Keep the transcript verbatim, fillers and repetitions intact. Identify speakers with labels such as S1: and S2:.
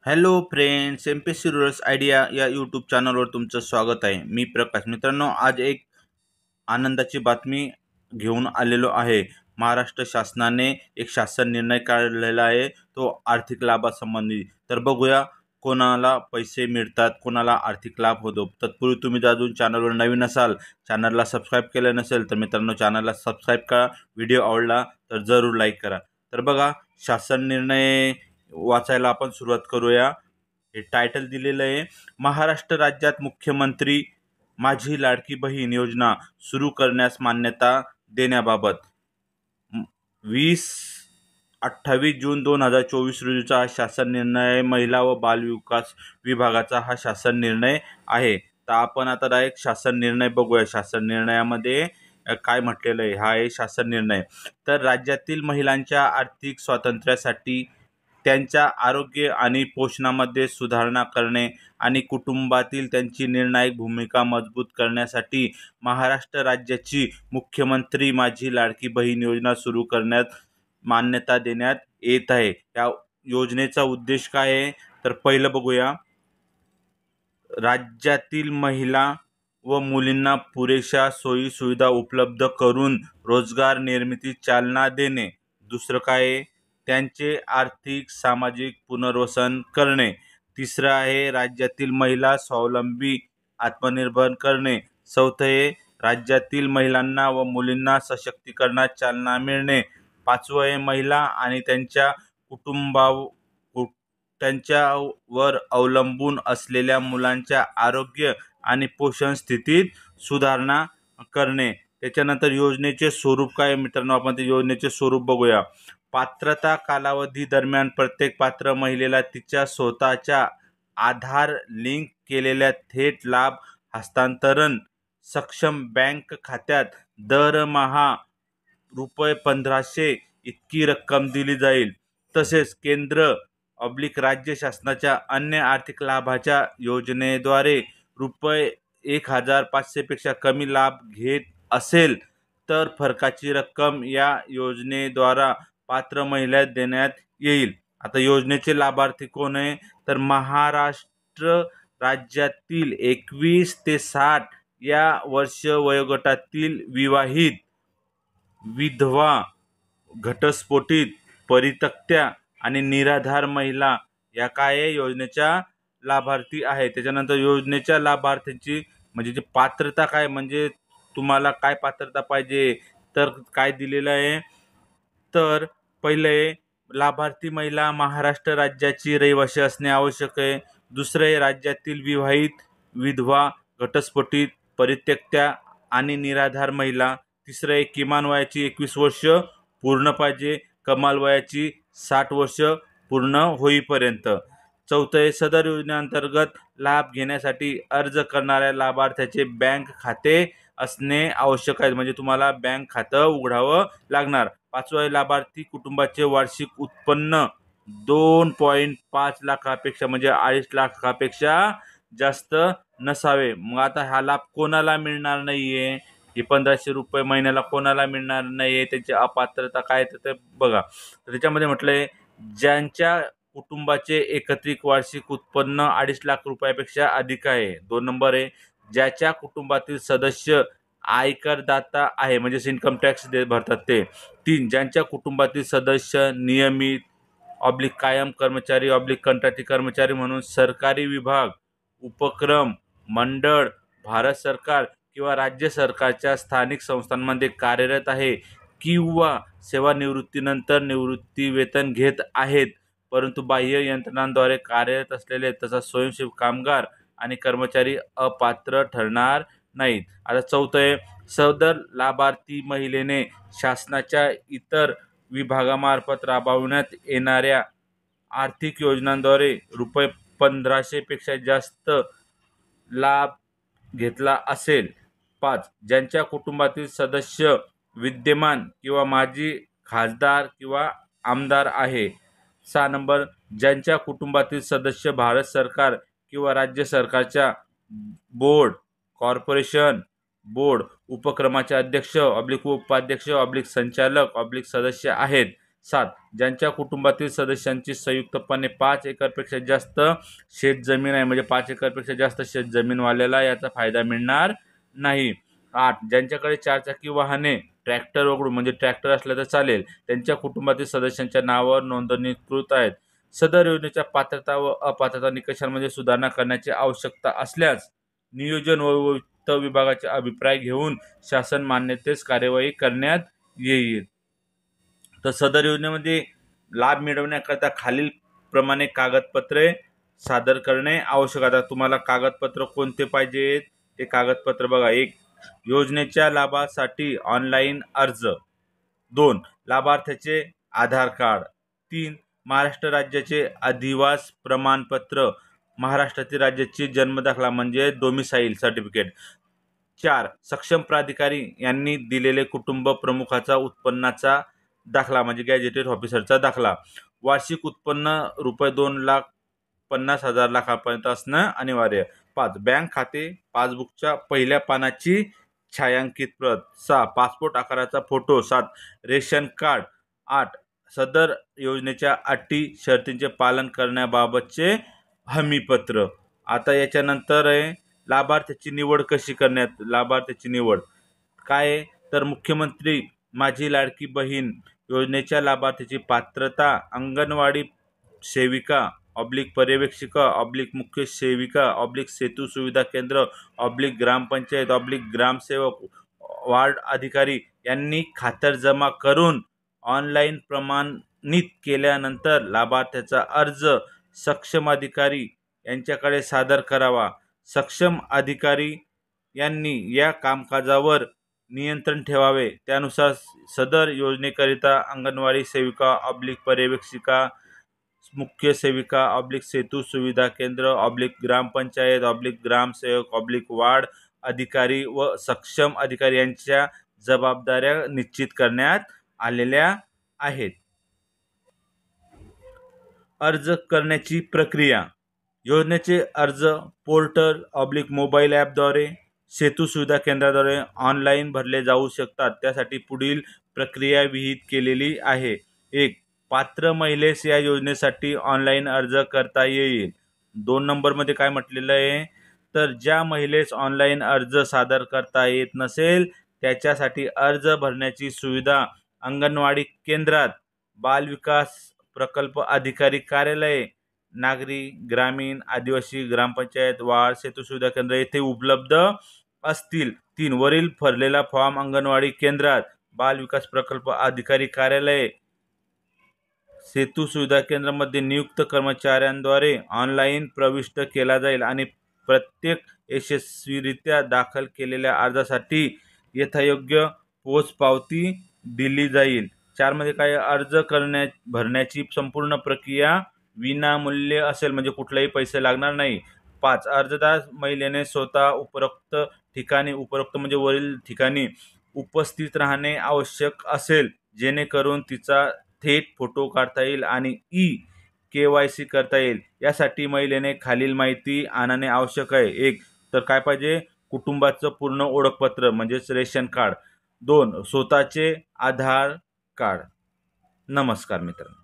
S1: Hello friends, M P S C rurals idea या YouTube चॅनलवर तुमचं स्वागत आहे. मी प्रकाश. मित्रांनो, आज एक आनंदाची बातमी घेऊन आलेलो आहे. महाराष्ट्र शासनाने एक शासन निर्णय काढलेला आहे, तो आर्थिक लाभासंबंधी. तर बघूया कोणाला पैसे मिळतात, कोणाला आर्थिक लाभ होतो. तत्पूर्वी तुम्ही जर अजून चॅनलवर नवीन असाल, चॅनलला सबस्क्राईब केलं नसेल तर मित्रांनो चॅनलला सबस्क्राईब करा. व्हिडिओ आवडला तर जरूर लाईक करा. तर बघा, शासन निर्णय वाचायला आपण सुरुवात करूया. हे टायटल दिलेलं आहे, महाराष्ट्र राज्यात मुख्यमंत्री माझी लाडकी बहीण योजना सुरू करण्यास मान्यता देण्याबाबत. वीस अठ्ठावीस जून दोन हजार चोवीस रोजीचा हा शासन निर्णय महिला व बाल विकास विभागाचा हा शासन निर्णय आहे. तर आपण आता डायरेक्ट शासन निर्णय बघूया. शासन निर्णयामध्ये काय म्हटलेलं आहे, हा आहे शासन निर्णय. तर राज्यातील महिलांच्या आर्थिक स्वातंत्र्यासाठी, त्यांच्या आरोग्य आणि पोषणामध्ये सुधारणा करणे आणि कुटुंबातील त्यांची निर्णायक भूमिका मजबूत करण्यासाठी महाराष्ट्र राज्याची मुख्यमंत्री माझी लाडकी बहीण योजना सुरू करण्यात मान्यता देण्यात येत आहे. या योजनेचा उद्देश काय आहे तर पहिलं बघूया. राज्यातील महिला व मुलींना पुरेशा सोयी सुविधा उपलब्ध करून रोजगार निर्मितीस चालना देणे. दुसरं काय आहे, त्यांचे आर्थिक सामाजिक पुनर्वसन करणे. तिसरं आहे, राज्यातील महिला स्वावलंबी आत्मनिर्भर करणे. चौथं आहे, राज्यातील महिलांना व मुलींना सशक्तीकरणात चालना मिळणे. पाचवं आहे, महिला आणि त्यांच्या कुटुंबा त्यांच्यावर अवलंबून असलेल्या मुलांच्या आरोग्य आणि पोषण स्थितीत सुधारणा करणे. त्याच्यानंतर योजनेचे स्वरूप काय मित्रांनो, आपण ते योजनेचे स्वरूप बघूया. पात्रता कालावधी दरम्यान प्रत्येक पात्र महिलेला तिच्या स्वतःच्या आधार लिंक केलेल्या थेट लाभ हस्तांतरण सक्षम बँक खात्यात दरमहा रुपये पंधराशे इतकी रक्कम दिली जाईल. तसेच केंद्र ऑब्लिक राज्य शासनाच्या अन्य आर्थिक लाभाच्या योजनेद्वारे रुपये एक हजार पाचशेपेक्षा कमी लाभ घेत असेल तर फरकाची रक्कम या योजनेद्वारा पात्र महिलेला देण्यात येईल. आता योजनेचे लाभार्थी कोण आहे तर महाराष्ट्र राज्यातील एकवीस ते साठ या वर्ष वयोगटातील विवाहित, विधवा, घटस्फोटित, परित्यक्त्या आणि निराधार महिला या काय योजनेच्या लाभार्थी आहे. त्याच्यानंतर योजनेच्या लाभार्थींची म्हणजे जी पात्रता काय, म्हणजे तुम्हाला काय पात्रता पाहिजे तर काय दिलेलं आहे. तर पहिले, लाभार्थी महिला महाराष्ट्र राज्याची रहिवासी असणे आवश्यक आहे. दुसरे, राज्यातील विवाहित, विधवा, घटस्फोटित, परित्यक्त्या आणि निराधार महिला. तिसरे, किमान वयाची एकवीस वर्ष पूर्ण पाहिजे, कमाल वयाची साठ वर्ष पूर्ण होईपर्यंत. चौथे, सदर योजनेअंतर्गत लाभ घेण्यासाठी अर्ज करणाऱ्या लाभार्थ्याचे बँक खाते असणे आवश्यक आहे, म्हणजे तुम्हाला बँक खातं उघडावं लागणार. पाचवा, लाभार्थी कुटुंबाचे वार्षिक उत्पन्न दोन पॉईंट पाच लाखापेक्षा म्हणजे अडीच लाखापेक्षा जास्त नसावे. मग आता हा लाभ कोणाला मिळणार नाहीये, हे पंधराशे रुपये महिन्याला कोणाला मिळणार नाहीये, त्याची अपात्रता काय तर बघा. तर त्याच्यामध्ये म्हटलंय, ज्यांच्या कुटुंबाचे एकत्रित वार्षिक उत्पन्न अडीच लाख रुपयापेक्षा अधिक आहे. दोन नंबर आहे, ज्याच्या कुटुंबातील सदस्य आयकरदाता आहे, म्हणजे इन्कम टॅक्स दे भरतात ते. तीन, ज्यांच्या कुटुंबातील सदस्य नियमित ऑब्लिक कायम कर्मचारी ऑब्लिक कंत्राटी कर्मचारी म्हणून सरकारी विभाग, उपक्रम, मंडळ, भारत सरकार किंवा राज्य सरकारच्या स्थानिक संस्थांमध्ये कार्यरत आहे किंवा सेवानिवृत्तीनंतर निवृत्ती वेतन घेत आहेत, परंतु बाह्य यंत्रणांद्वारे कार्यरत असलेले तसंच स्वयंसेवी कामगार आणि कर्मचारी अपात्र ठरणार नाहीत. आता चौथं आहे, सदर लाभार्थी महिलेने शासनाच्या इतर विभागामार्फत राबविण्यात येणाऱ्या आर्थिक योजनांद्वारे रुपये पंधराशेपेक्षा जास्त लाभ घेतला असेल. पाच, ज्यांच्या कुटुंबातील सदस्य विद्यमान किंवा माजी खासदार किंवा आमदार आहे. सहा नंबर, ज्यांच्या कुटुंबातील सदस्य भारत सरकार किंवा राज्य सरकारच्या बोर्ड, कॉर्पोरेशन, बोर्ड, उपक्रमाचे अध्यक्ष ऑब्लिक उपाध्यक्ष ऑब्लिक संचालक ऑब्लिक सदस्य आहेत. सात ज्यांच्या कुटुंबातील सदस्यांची संयुक्तपणे पाच एकरपेक्षा जास्त शेत जमीन आहे, म्हणजे पाच एकरपेक्षा जास्त शेत जमीनवाल्याला याचा फायदा मिळणार नाही. आठ ज्यांच्याकडे चारचाकी वाहने ट्रॅक्टर वगळून, म्हणजे ट्रॅक्टर असलं तर चालेल, त्यांच्या कुटुंबातील सदस्यांच्या नावावर नोंदणीकृत आहेत. सदर योजनेच्या पात्रता व अपात्रता निकषांमध्ये सुधारणा करण्याची आवश्यकता असल्यास नियोजन व वित्त विभागाचे अभिप्राय घेऊन शासन मान्यतेस कार्यवाही करण्यात येईल. तर सदर योजनेमध्ये लाभ मिळवण्याकरता खालील प्रमाणे कागदपत्रे सादर करणे आवश्यक. आता तुम्हाला कागदपत्र कोणते पाहिजेत ते कागदपत्र बघा. एक योजनेच्या लाभासाठी ऑनलाईन अर्ज. दोन लाभार्थ्याचे आधार कार्ड. तीन महाराष्ट्र राज्याचे अधिवास प्रमाणपत्र, महाराष्ट्रातील राज्याची जन्मदाखला म्हणजे डोमिसाईल सर्टिफिकेट. चार सक्षम प्राधिकारी यांनी दिलेले कुटुंब प्रमुखाचा उत्पन्नाचा दाखला म्हणजे गॅजेटेड ऑफिसरचा दाखला. वार्षिक उत्पन्न रुपये दोन लाख पन्नास हजार लाखापर्यंत असणं अनिवार्य. पाच बँक खाते पासबुकच्या पहिल्या पानाची छायांकित प्रत. सहा पासपोर्ट आकाराचा फोटो. सात रेशन कार्ड. आठ सदर योजनेच्या अटी शर्तींचे पालन करण्याबाबतचे हमीपत्र. आता याच्यानंतर आहे लाभार्थ्याची निवड कशी करण्यात. लाभार्थ्याची निवड काय आहे तर मुख्यमंत्री माझी लाडकी बहीण योजनेच्या लाभार्थीची पात्रता अंगणवाडी सेविका ऑब्लिक पर्यवेक्षिका ऑब्लिक मुख्य सेविका ऑब्लिक सेतू सुविधा केंद्र ऑब्लिक ग्रामपंचायत ऑब्लिक ग्रामसेवक वार्ड अधिकारी यांनी खातरजमा करून ऑनलाईन प्रमाणित केल्यानंतर लाभार्थ्याचा अर्ज सक्षम अधिकारी यांच्याकडे सादर करावा. सक्षम अधिकारी यांनी या कामकाजावर नियंत्रण ठेवावे. त्यानुसार सदर योजनेकरिता अंगणवाडी सेविका ऑब्लिक पर्यवेक्षिका मुख्य सेविका ऑब्लिक सेतू सुविधा केंद्र ऑब्लिक ग्रामपंचायत ऑब्लिक ग्रामसेवक ऑब्लिक वार्ड अधिकारी व सक्षम अधिकारी यांच्या जबाबदाऱ्या निश्चित करण्यात आलेल्या आहेत. अर्ज करण्याची प्रक्रिया. योजनेचे अर्ज पोर्टल ऑब्लिक मोबाईल ॲपद्वारे सेतू सुविधा केंद्राद्वारे ऑनलाईन भरले जाऊ शकतात. त्यासाठी पुढील प्रक्रिया विहित केलेली आहे. एक पात्र महिलेस या योजनेसाठी ऑनलाईन अर्ज करता येईल. दोन नंबरमध्ये काय म्हटलेलं आहे तर ज्या महिलेस ऑनलाईन अर्ज सादर करता येत नसेल त्याच्यासाठी अर्ज भरण्याची सुविधा अंगणवाडी केंद्रात, बालविकास प्रकल्प अधिकारी कार्यालय, नागरी ग्रामीण आदिवासी ग्रामपंचायत, वार्ड सेतू सुविधा केंद्र येथे उपलब्ध असतील. तीन वरील भरलेला फॉर्म अंगणवाडी केंद्रात, बाल विकास प्रकल्प अधिकारी कार्यालय, सेतू सुविधा केंद्रामध्ये नियुक्त कर्मचाऱ्यांद्वारे ऑनलाईन प्रविष्ट केला जाईल आणि प्रत्येक यशस्वीरित्या दाखल केलेल्या अर्जासाठी यथायोग्य पोचपावती दिली जाईल. चार मध्ये काय अर्ज करण्या भरण्याची संपूर्ण प्रक्रिया विनामूल्य असेल म्हणजे कुठलाही पैसे लागणार नाही. पाच अर्जदार महिलेने स्वतः उपरोक्त ठिकाणी उपरोक्त म्हणजे वरील ठिकाणी उपस्थित राहणे आवश्यक असेल जेणेकरून तिचा थेट फोटो काढता येईल आणि ई के वाय सी करता येईल. यासाठी महिलेने खालील माहिती आणणे आवश्यक आहे. एक तर काय पाहिजे कुटुंबाचं पूर्ण ओळखपत्र म्हणजेच रेशन कार्ड. दोन स्वतःचे आधार कार्ड. नमस्कार मित्रांनो.